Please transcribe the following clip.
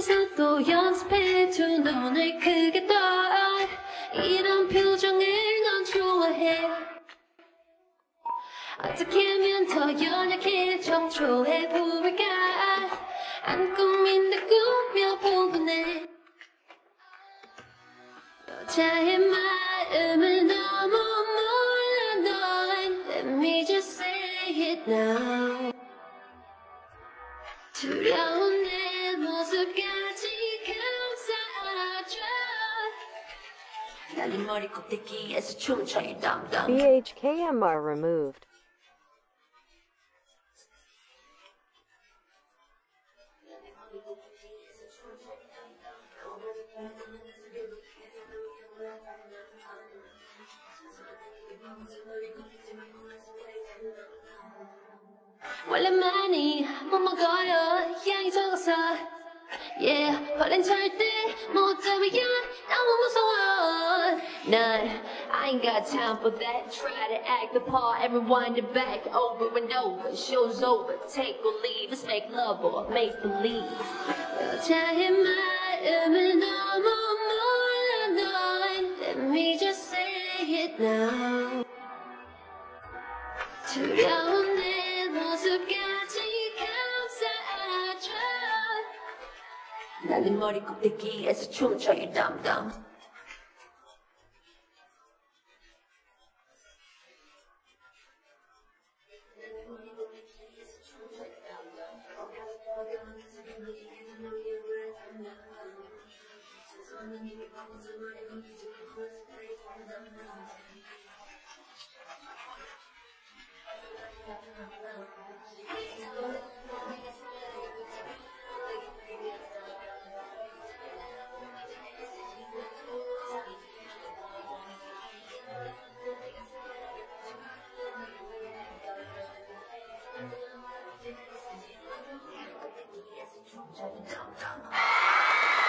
여기서 또 연습해 두 눈을 크게 떠 이런 표정을 넌 좋아해 어떻게 하면 더 연약해 정초해 보일까 안 꾸민다 꾸며보곤 해 여자의 마음을 너무 몰라 넌 Let me just say it now 두려운 내 모습까지 감싸줘 난 네 머리 꼭대기에서 춤춰 you dumb dumb BHKMR removed. 원래 많이 못 먹어요 양이 적어서 Yeah 벌레는 절대 못 잡으면 너무 무서워 난 I ain't got time for that Try to act the part and rewind it back over and over Show's over Take or leave Let's make love or make believe 여자의 마음을 너무 몰라 넌 Let me just say it now 두려운 내 모습까지 감싸줘 난 네 머리 꼭대기에서 춤춰 you dumb dumb Dumb dumb